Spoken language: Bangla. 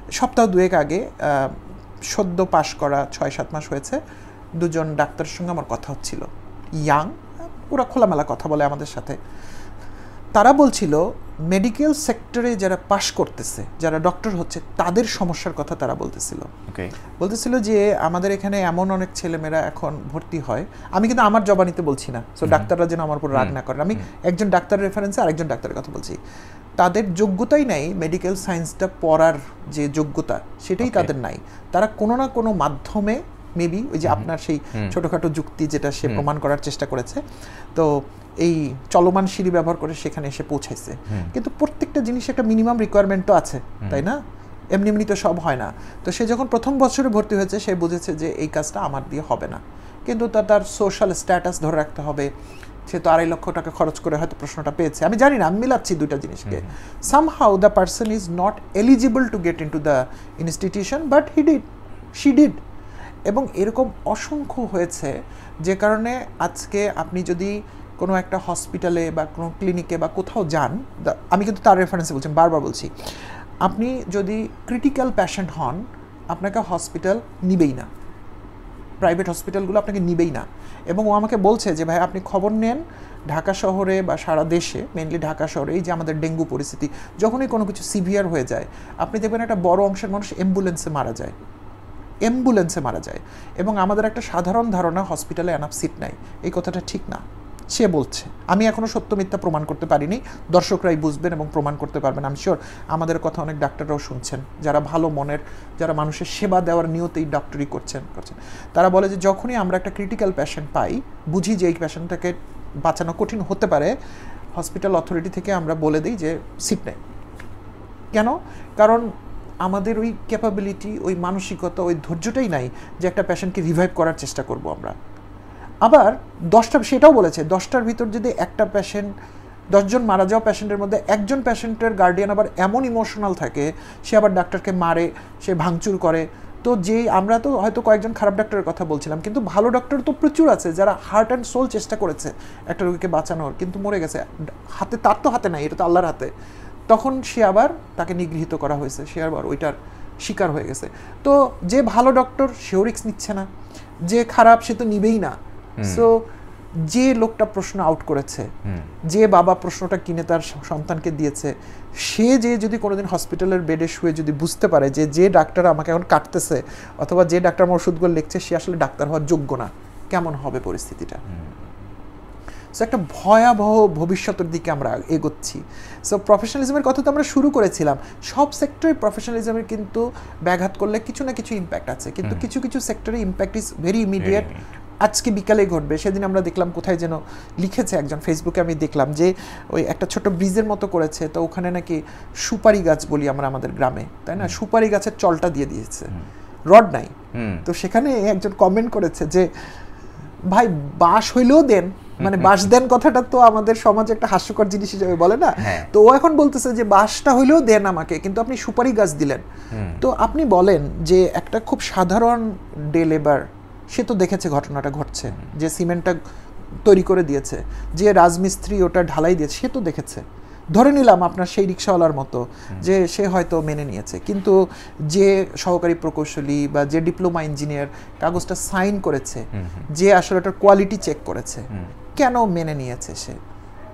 সপ্তাহ দুয়েক আগে সদ্য পাশ করা 6-7 মাস হয়েছে, দুজন ডাক্তারের সঙ্গে আমার কথা হচ্ছিল, ইয়াং, পুরো খোলামেলা কথা বলে আমাদের সাথে। তারা বলছিল মেডিকেল সেক্টরে যারা পাশ করতেছে, যারা ডক্টর হচ্ছে, তাদের সমস্যার কথা তারা বলতেছিল যে আমাদের এখানে এমন অনেক ছেলেমেয়েরা এখন ভর্তি হয়, আমি কিন্তু আমার জবানিতে বলছি না, সো ডাক্তাররা যেন আমার উপর রাগ না করেন, আমি একজন ডাক্তারের রেফারেন্সে আরেকজন ডাক্তারের কথা বলছি। তাদের যোগ্যতাই নাই, মেডিকেল সায়েন্সটা পড়ার যে যোগ্যতা সেটাই তাদের নাই। তারা কোনো না কোনো মাধ্যমে মেবি ওই যে আপনার সেই ছোটোখাটো যুক্তি যেটা সে প্রমাণ করার চেষ্টা করেছে, তো এই চলমান সিঁড়ি ব্যবহার করে সেখানে এসে পৌঁছাইছে। কিন্তু প্রত্যেকটা জিনিস একটা মিনিমাম রিকোয়ারমেন্ট তো আছে, তাই না? এমনি এমনি তো সব হয় না। তো সে যখন প্রথম বছরে ভর্তি হয়েছে সে বুঝেছে যে এই কাজটা আমার দিয়ে হবে না, কিন্তু তার সোশ্যাল স্ট্যাটাস ধরে রাখতে হবে। সে তো 2.5 লক্ষ টাকা খরচ করে হয়তো প্রশ্নটা পেয়েছে, আমি জানি না, আমি মিলাচ্ছি দুইটা জিনিসকে। Somehow the person is not eligible to get into the institution, but she did. এবং এরকম অসংখ্য হয়েছে, যে কারণে আজকে আপনি যদি কোনো একটা হসপিটালে বা কোনো ক্লিনিকে বা কোথাও যান, আমি কিন্তু তার রেফারেন্সে বলছি, বারবার বলছি, আপনি যদি ক্রিটিক্যাল পেশেন্ট হন আপনাকে হসপিটাল নিবেই না, প্রাইভেট হসপিটালগুলো আপনাকে নিবেই না। এবং ও আমাকে বলছে যে ভাই আপনি খবর নেন ঢাকা শহরে বা সারা দেশে, মেনলি ঢাকা শহরে, এই যে আমাদের ডেঙ্গু পরিস্থিতি, যখনই কোনো কিছু সিভিয়ার হয়ে যায় আপনি দেখবেন একটা বড় অংশের মানুষ অ্যাম্বুলেন্সে মারা যায়। এবং আমাদের একটা সাধারণ ধারণা হসপিটালে এনাফ সিট নাই, এই কথাটা ঠিক না, সে বলছে। আমি এখনও সত্য মিথ্যা প্রমাণ করতে পারিনি, দর্শকরাই বুঝবেন এবং প্রমাণ করতে পারবেন। আমি শিওর আমাদের কথা অনেক ডাক্তাররাও শুনছেন, যারা ভালো মনের, যারা মানুষের সেবা দেওয়ার নিয়তেই ডক্টরি করছেন। তারা বলে যে যখনই আমরা একটা ক্রিটিক্যাল পেশেন্ট পাই, বুঝি যে এই পেশেন্টটাকে বাঁচানো কঠিন হতে পারে, হসপিটাল অথরিটি থেকে আমরা বলে দিই যে সিট নেই। কেন? কারণ আমাদের ওই ক্যাপাবিলিটি, ওই মানসিকতা, ওই ধৈর্যটাই নাই যে একটা পেশেন্টকে রিভাইভ করার চেষ্টা করব আমরা। আবার 10টা, সেটাও বলেছে 10টার ভিতর যদি একটা পেশেন্ট, 10 জন মারা যাওয়া পেশেন্টের মধ্যে একজন পেশেন্টের গার্ডিয়ান আবার এমন ইমোশনাল থাকে, সে আবার ডাক্তারকে মারে, সে ভাঙচুর করে। তো আমরা তো হয়তো কয়েকজন খারাপ ডাক্তারের কথা বলছিলাম, কিন্তু ভালো ডক্টর তো প্রচুর আছে যারা হার্ট অ্যান্ড সোল চেষ্টা করেছে একটা রোগীকে বাঁচানোর, কিন্তু মরে গেছে। তার তো হাতে নাই, এটা তো আল্লাহর হাতে। তখন সে আবার তাকে নিগৃহীত করা হয়েছে, সে আবার ওইটার শিকার হয়ে গেছে। তো যে ভালো ডক্টর সেও রিস্ক নিচ্ছে না, যে খারাপ সে তো নিবেই না। সো যে লোকটা প্রশ্ন আউট করেছে, যে বাবা প্রশ্নটা কিনে তার সন্তানকে দিয়েছে, সে যদি কোনোদিন হসপিটালের বেডে শুয়ে যদি বুঝতে পারে যে ডাক্তার আমাকে এখন কাটতেছে অথবা যে ডাক্তার আমার ওষুধগুলো লিখছে সে আসলে ডাক্তার হওয়ার যোগ্য না, কেমন হবে পরিস্থিতিটা? সো একটা ভয়াবহ ভবিষ্যতের দিকে আমরা এগোচ্ছি। সো প্রফেশনালিজমের কথা তো আমরা শুরু করেছিলাম, সব সেক্টরে প্রফেশনালিজমের কিন্তু ব্যাঘাত করলে কিছু না কিছু ইম্প্যাক্ট আছে, কিন্তু কিছু কিছু সেক্টরে ইম্প্যাক্ট ইজ ভেরি ইমিডিয়েট। আজকে বিকালে ঘটবে, সেদিন আমরা দেখলাম কোথায় যেন লিখেছে একজন, ফেসবুকে আমি দেখলাম যে ওই একটা ছোট ব্রিজের মতো করেছে, তো ওখানে নাকি সুপারি গাছ বলি আমরা আমাদের গ্রামে, তাই না, সুপারি গাছের চলটা দিয়ে দিয়েছে, রড নাই। তো সেখানে একজন কমেন্ট করেছে যে ভাই বাঁশ হইলেও দেন, মানে বাঁশ দেন কথাটা তো আমাদের সমাজে একটা হাস্যকর জিনিস হিসেবে বলে না, তো ও এখন বলতেছে যে বাঁশটা হইলেও দেন আমাকে, কিন্তু আপনি সুপারি গাছ দিলেন। তো আপনি বলেন যে একটা খুব সাধারণ ডে লেবার, সে তো দেখেছে ঘটনাটা ঘটছে, যে সিমেন্টটা তৈরি করে দিয়েছে, যে রাজমিস্ত্রি ওটা ঢালাই দিয়েছে, সে তো দেখেছে। ধরে নিলাম আপনার সেই রিক্সাওয়ালার মতো যে সে হয়তো মেনে নিয়েছে, কিন্তু যে সহকারী প্রকৌশলী বা যে ডিপ্লোমা ইঞ্জিনিয়ার কাগজটা সাইন করেছে, যে আসলে ওটার কোয়ালিটি চেক করেছে, কেন মেনে নিয়েছে সে?